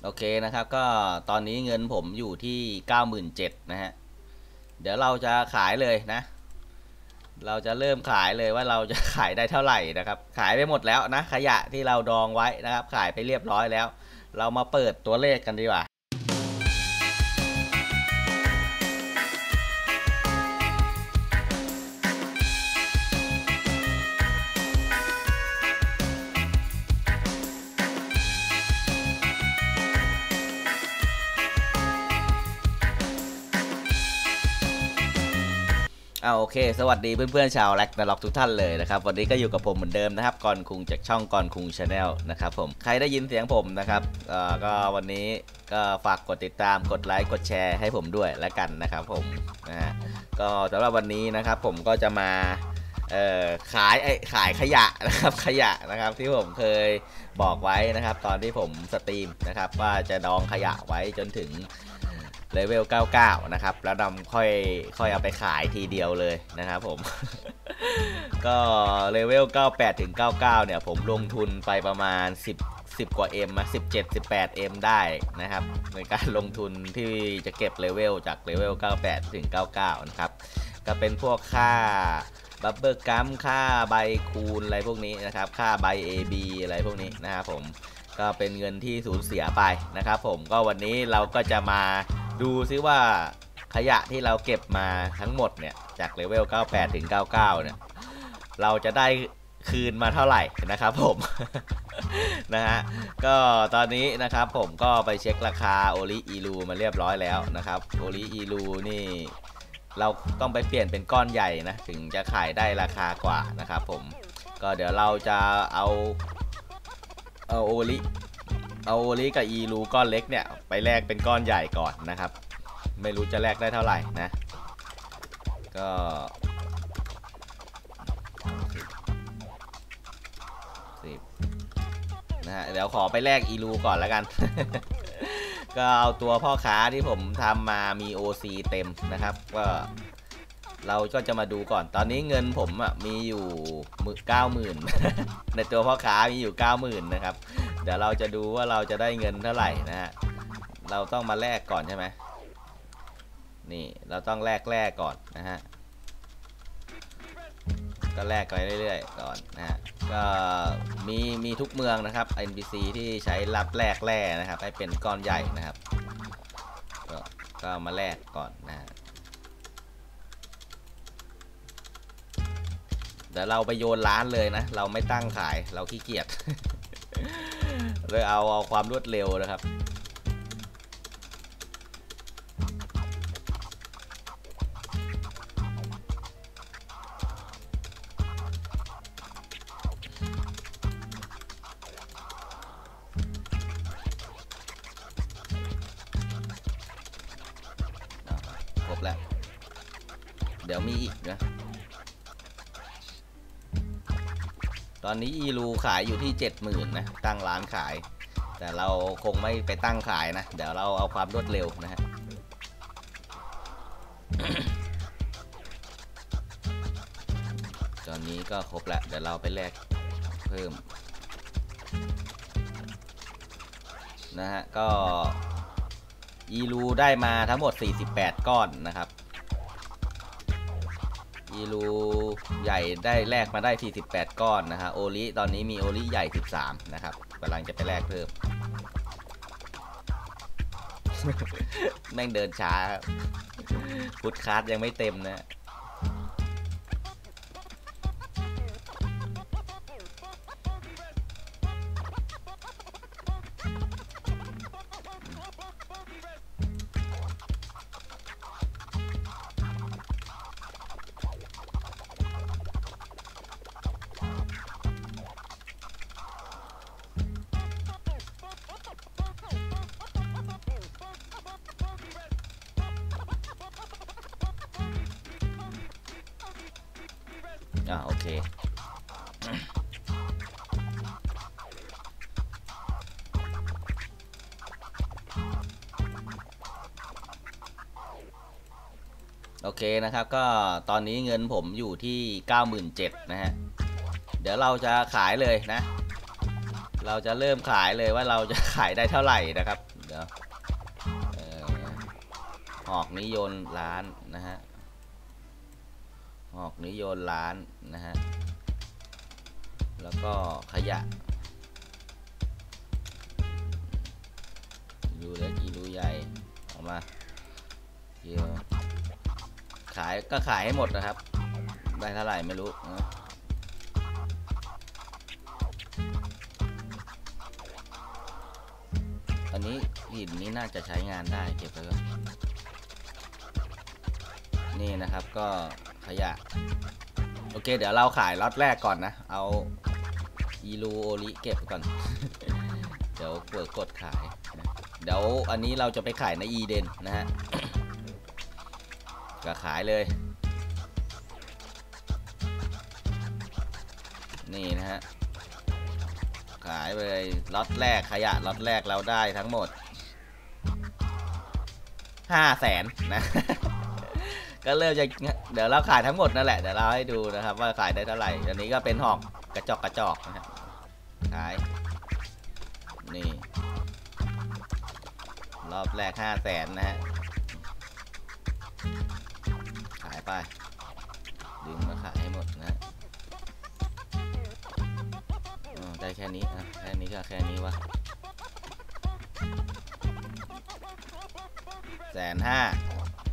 โอเคนะครับก็ตอนนี้เงินผมอยู่ที่97,000นะฮะเดี๋ยวเราจะขายเลยนะเราจะเริ่มขายเลยว่าเราจะขายได้เท่าไหร่นะครับขายไปหมดแล้วนะขยะที่เราดองไว้นะครับขายไปเรียบร้อยแล้วเรามาเปิดตัวเลขกันดีกว่าโอเคสวัสดีเพื่อนๆชาวแร็กนาล็อกทุกท่านเลยนะครับวันนี้ก็อยู่กับผมเหมือนเดิมนะครับกรคุงจากช่องกรคุงชาแนลนะครับผมใครได้ยินเสียงผมนะครับก็วันนี้ก็ฝากกดติดตามกดไลค์กดแชร์ให้ผมด้วยแล้วกันนะครับผมนะฮะก็สำหรับวันนี้นะครับผมก็จะมาขายขยะนะครับขยะนะครับที่ผมเคยบอกไว้นะครับตอนที่ผมสตรีมนะครับว่าจะดองขยะไว้จนถึงเลเวล99นะครับแล้วนำค่อยเอาไปขายทีเดียวเลยนะครับผม ก็เลเวล98ถึง99เนี่ยผมลงทุนไปประมาณ10กว่า M นะ17-18 M ได้นะครับในการลงทุนที่จะเก็บเลเวลจากเลเวล98ถึง99นะครับก็เป็นพวกค่าบับเบิลกัมค่าใบคูณอะไรพวกนี้นะครับค่าใบ AB อะไรพวกนี้นะครับผมก็เป็นเงินที่สูญเสียไปนะครับผมก็วันนี้เราก็จะมาดูซิว่าขยะที่เราเก็บมาทั้งหมดเนี่ยจากเลเวล98ถึง99เนี่ยเราจะได้คืนมาเท่าไหร่นะครับผม นะฮะก็ตอนนี้นะครับผมก็ไปเช็คราคาโอริอีลูมาเรียบร้อยแล้วนะครับโอริอีลูนี่เราต้องไปเปลี่ยนเป็นก้อนใหญ่นะถึงจะขายได้ราคากว่านะครับผมก็เดี๋ยวเราจะเอาโอริกับอีลูก้อนเล็กเนี่ยไปแลกเป็นก้อนใหญ่ก่อนนะครับไม่รู้จะแลกได้เท่าไหร่นะก็นะฮะเดี๋ยวขอไปแลกอีลูก่อนแล้วกัน ก็เอาตัวพ่อค้าที่ผมทำมามี OC เต็มนะครับก็เราก็จะมาดูก่อนตอนนี้เงินผมมีอยู่90,000 ในตัวพ่อค้ามีอยู่90,000นะครับเดี๋ยวเราจะดูว่าเราจะได้เงินเท่าไหร่นะฮะเราต้องมาแลกก่อนใช่ไหมนี่เราต้องแลกก่อนนะฮะก็แลกไปเรื่อยๆก่อนนะฮะก็มีทุกเมืองนะครับ NPC ที่ใช้รับแลกแร่นะครับให้เป็นก้อนใหญ่นะครับก็มาแลกก่อนนะฮะเดี๋ยวเราไปโยนร้านเลยนะเราไม่ตั้งขายเราขี้เกียจ เลยเอาความรวดเร็วนะครับครบแล้วเดี๋ยวมีอีกนะตอนนี้อีลูขายอยู่ที่70,000นะตั้งร้านขายแต่เราคงไม่ไปตั้งขายนะเดี๋ยวเราเอาความรวดเร็วนะฮะ ตอนนี้ก็ครบแล้วเดี๋ยวเราไปแลกเพิ่มนะฮะก็อีลูได้มาทั้งหมด48ก้อนนะครับอีลูใหญ่ได้แลกมาได้48ก้อนนะฮะโอริตอนนี้มีโอริใหญ่13นะครับกำลังจะไปแลกเพิ่ม แม่งเดินช้าฟุตคาร์ดยังไม่เต็มนะโอเคโอเคนะครับก็ตอนนี้เงินผมอยู่ที่97,000นะฮะเดี๋ยวเราจะขายเลยนะเราจะเริ่มขายเลยว่าเราจะขายได้เท่าไหร่นะครับดี๋ยวหอกนิยนล้านนะฮะหอกนิยนล้านนะฮะแล้วก็ขยะดูเล็กอีรูใหญ่ออกมาเดี๋ยวขายก็ขายให้หมดนะครับได้เท่าไหร่ไม่รู้นะอันนี้หินนี้น่าจะใช้งานได้เก็บไว้ก่อนนี่นะครับก็ขยะโอเคเดี๋ยวเราขายล็อตแรกก่อนนะเอาอีรูโอริเก็บก่อน เดี๋ยวเปิดกดขายนะเดี๋ยวอันนี้เราจะไปขายในอีเดนนะฮะ ก็ขายเลยนี่นะฮะขายไปเลยล็อตแรกขยะล็อตแรกเราได้ทั้งหมด 500,000 นะ ก็เริ่มจะเดี๋ยวเราขายทั้งหมดนั่นแหละเดี๋ยวเราให้ดูนะครับว่าขายได้เท่าไหร่อันนี้ก็เป็นหอกกระจอกนะฮะขายนี่รอบแรก 500,000 นะฮะขายไปดึงมาขายให้หมดนะได้แค่นี้แค่นี้ก็แค่นี้วะ150,000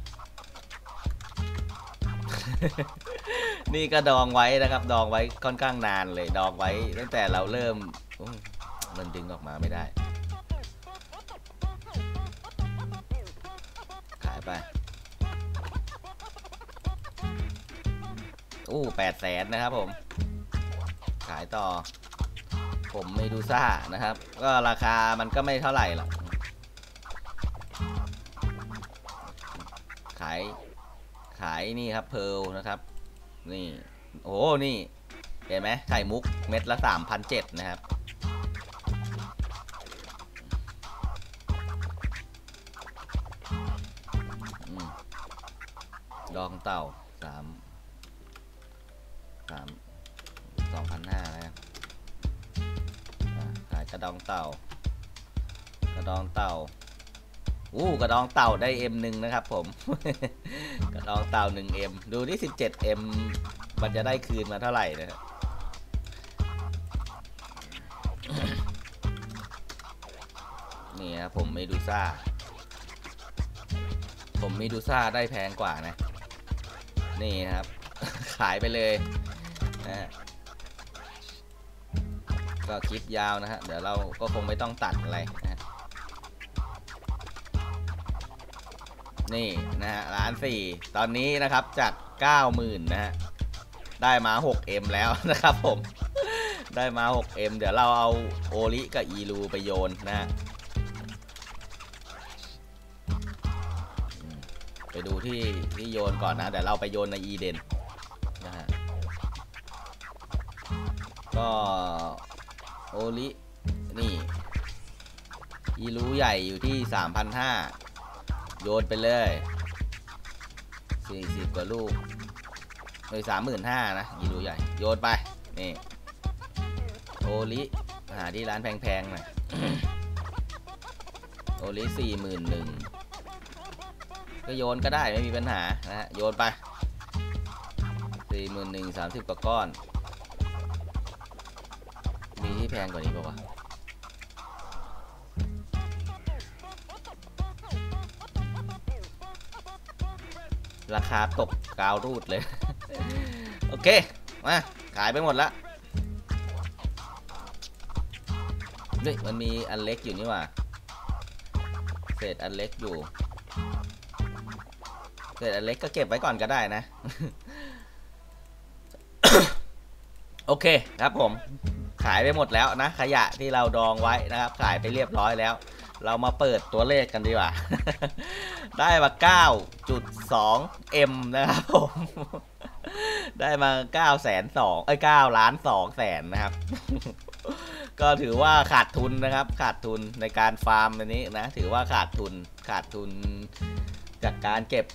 นี่ก็ดองไว้นะครับดองไว้ค่อนข้างนานเลยดองไว้ตั้งแต่เราเริ่มมันดึงออกมาไม่ได้ขายไป800,000 นะครับผมขายต่อผมเมดูซ่านะครับก็ราคามันก็ไม่เท่าไหร่หรอกขายนี่ครับเพร์ลนะครับนี่โอ้นี่เห็นไหมไข่มุกเม็ดละ 3,700 นะครับดองเต่า2,500 นะครับขายกระดองเต่ากระดองเต่ากระดองเต่าได้ M1 นะครับผม กระดองเต่า 1M ดูที่ 17M มันจะได้คืนมาเท่าไหร่นะครับ นี่ครับผมเมดูซ่าได้แพงกว่านะนี่นะครับ ขายไปเลยนะก็คลิปยาวนะฮะเดี๋ยวเราก็คงไม่ต้องตัดอะไรนะนี่นะฮะ1,400,000ตอนนี้นะครับจาก 90,000 นะฮะได้มา 6M แล้วนะครับผมได้มา 6M เดี๋ยวเราเอาโอริกับอีรูไปโยนนะฮะไปดูที่โยนก่อนนะเดี๋ยวเราไปโยนในอีเดนนะฮะก็โอรินี่อีรูใหญ่อยู่ที่ 3,500 โยนไปเลย40 กว่าลูกเลย 35,000 นะอีรูใหญ่โยนไปนี่โอริหาที่ร้านแพงๆหน่อย โอริ 41,000ก็โยนก็ได้ไม่มีปัญหานะฮะโยนไป 41,000 30 กว่าก้อนมีที่แพงกว่านี้ป่าววะราคาตกกาวรูดเลย โอเคมาขายไปหมดละเฮ้ยมันมีอันเล็กอยู่นี่หว่าเศษอันเล็กอยู่เศษอันเล็กก็เก็บไว้ก่อนก็ได้นะ โอเคครับผมขายไปหมดแล้วนะขยะที่เราดองไว้นะครับขายไปเรียบร้อยแล้วเรามาเปิดตัวเลขกันดีกว่า ได้มา 9.2M นะครับผม ได้มา 9,200,000 นะครับ ก็ถือว่าขาดทุนนะครับขาดทุนในการฟาร์มอันนี้นะถือว่าขาดทุนจากการเก็บ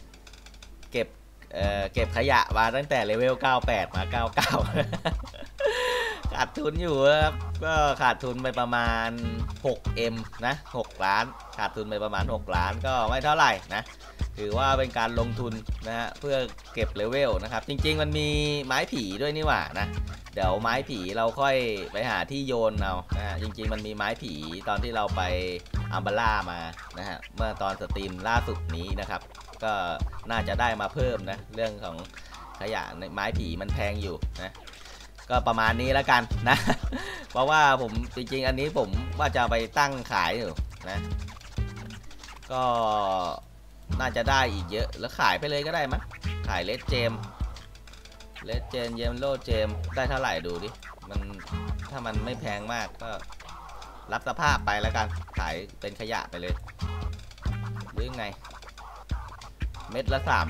ขยะมาตั้งแต่เลเวล 98 มา 99 ขขาดทุนอยู่ครับก็ขาดทุนไปประมาณ 6M นะ6 ล้านขาดทุนไปประมาณ6 ล้านก็ไม่เท่าไหร่นะถือว่าเป็นการลงทุนนะฮะเพื่อเก็บเลเวลนะครับจริงๆมันมีไม้ผีด้วยนี่หว่านะเดี๋ยวไม้ผีเราค่อยไปหาที่โยนเอานะฮะจริงๆมันมีไม้ผีตอนที่เราไปอัมบาร่ามานะฮะเมื่อตอนสตรีมล่าสุดนี้นะครับก็น่าจะได้มาเพิ่มนะเรื่องของขยะในไม้ผีมันแพงอยู่นะก็ประมาณนี้แล้วกันนะ เพราะว่าผมจริงๆอันนี้ผมว่าจะไปตั้งขายอยู่นะก็น่าจะได้อีกเยอะแล้วขายไปเลยก็ได้มั้ยขายเลดเจมเยมโลเจมได้เท่าไหร่ดูดิมันถ้ามันไม่แพงมากก็รับสภาพไปแล้วกันขายเป็นขยะไปเลยหรือไงเม็ดละ300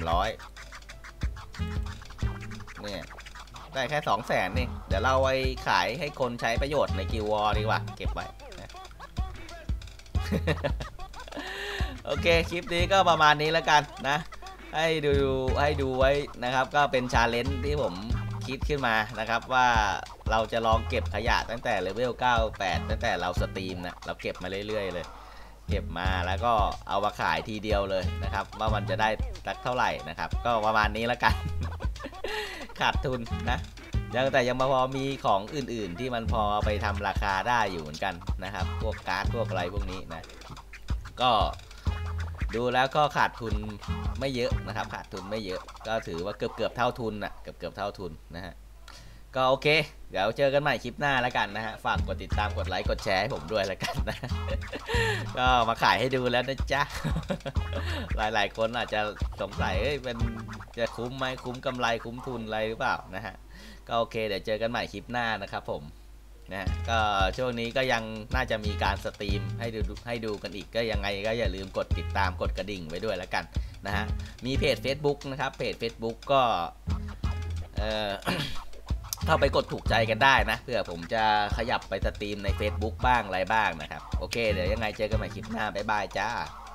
เนี่ยได้แค่200,000นี่เดี๋ยวเราไปขายให้คนใช้ประโยชน์ในกิลวอร์ดีกว่าเก็บไว้นะ โอเคคลิปนี้ก็ประมาณนี้แล้วกันนะให้ดูไว้นะครับก็เป็นชาเลนจ์ที่ผมคิดขึ้นมานะครับว่าเราจะลองเก็บขยะตั้งแต่เลเวล98ตั้งแต่เราสตรีมนะเราเก็บมาเรื่อยๆเลยเก็บมาแล้วก็เอามาขายทีเดียวเลยนะครับว่ามันจะได้สักเท่าไหร่นะครับก็ประมาณนี้แล้วกัน ขาดทุนนะแต่ยังพอมีของอื่นๆที่มันพอไปทำราคาได้อยู่เหมือนกันนะครับพวกการ์ดพวกอะไรพวกนี้นะก็ดูแล้วก็ขาดทุนไม่เยอะนะครับขาดทุนไม่เยอะก็ถือว่าเกือบเท่าทุนนะเกือบเท่าทุนนะฮะก็โอเคเดี๋ยวเจอกันใหม่คลิปหน้าแล้วกันนะฮะฝากกดติดตามกดไลค์กดแชร์ให้ผมด้วยแล้วกันนะ ก็มาขายให้ดูแล้วนะจ๊ะ หลายๆคนอาจจะสงสัยเป็นจะคุ้มไหมคุ้มกำไรคุ้มทุนอะไรหรือเปล่านะฮะก็โอเคเดี๋ยวเจอกันใหม่คลิปหน้านะครับผมนะก็ช่วงนี้ก็ยังน่าจะมีการสตรีมให้ดูกันอีกก็ยังไงก็อย่าลืมกดติดตามกดกระดิ่งไว้ด้วยแล้วกันนะฮะมีเพจ Facebook นะครับเพจ Facebook ก็เข้าไปกดถูกใจกันได้นะเพื่อผมจะขยับไปสตรีมใน Facebook บ้างอะไรบ้างนะครับโอเคเดี๋ยวยังไงเจอกันใหม่คลิปหน้าบ๊ายบายจ้า